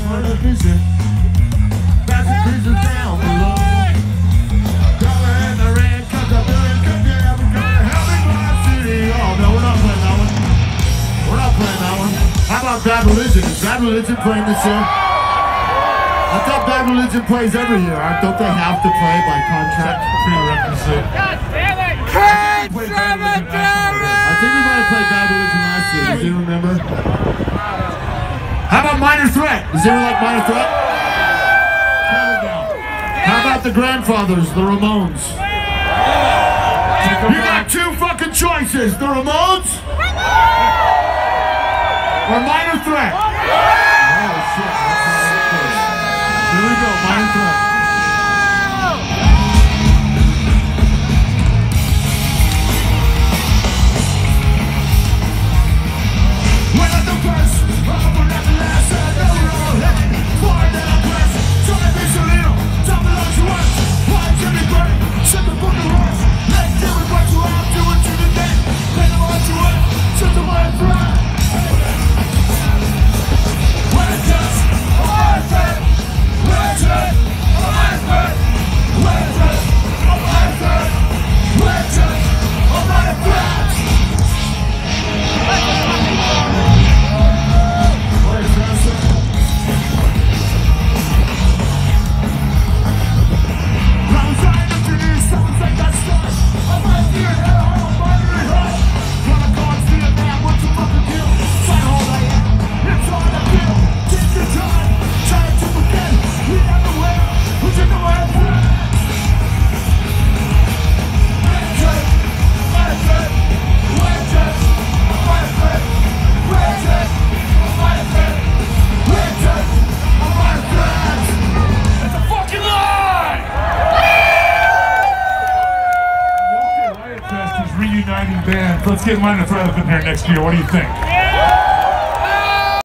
on a visit. Passengers are down below. Dollar and the red, cause I'm doing good. Yeah, we're gonna help me my city. Oh no, we're not playing that one. We're not playing that one. How about Bad Religion? Is Bad Religion playing this year? I thought Bad Religion plays every year. Don't they have to play by contract? Prerequisite. God damn it! Can't cemetery! I think we might have played Bad Religion last year. Does anyone remember? How about Minor Threat? Does anyone like Minor Threat? How about the Grandfathers, the Ramones? You got two fucking choices, the Ramones or Minor Threat. Oh shit. Here we go, Minor Threat. Reuniting bands. Let's get Minor Threat up in here next year. What do you think?